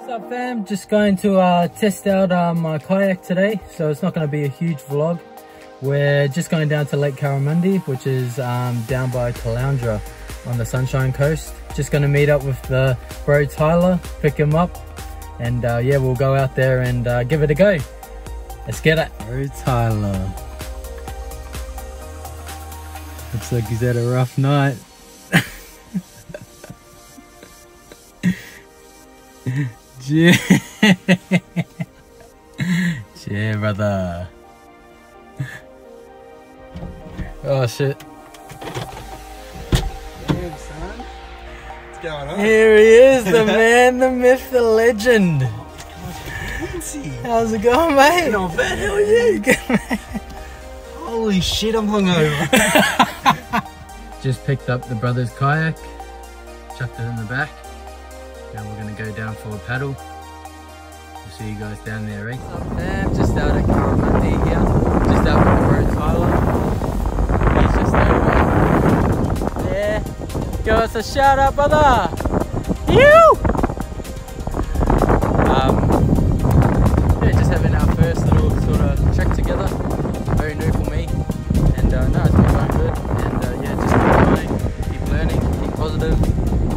What's up fam, just going to test out my kayak today, so it's not going to be a huge vlog. We're just going down to Lake Currimundi, which is down by Caloundra on the Sunshine Coast. Just going to meet up with the bro Tyler, pick him up, and yeah, we'll go out there and give it a go. Let's get it. Bro Tyler. Looks like he's had a rough night. Yeah. Yeah, brother. Oh shit. Damn, son. What's going on? Here he is, the man, the myth, the legend. How's it going, mate? Not bad, how are you? Holy shit, I'm hungover. Just picked up the brother's kayak, chucked it in the back. Now we're gonna go down for a paddle. We'll see you guys down there, right? What's up, man? Just out at Currimundi here. Just out with the bro Tyler. He's just over there. Give us a shout out, brother! You! Yeah, just having our first little sort of trek together. Very new for me. And no, it's been going good. And yeah, just keep going, keep learning, keep positive.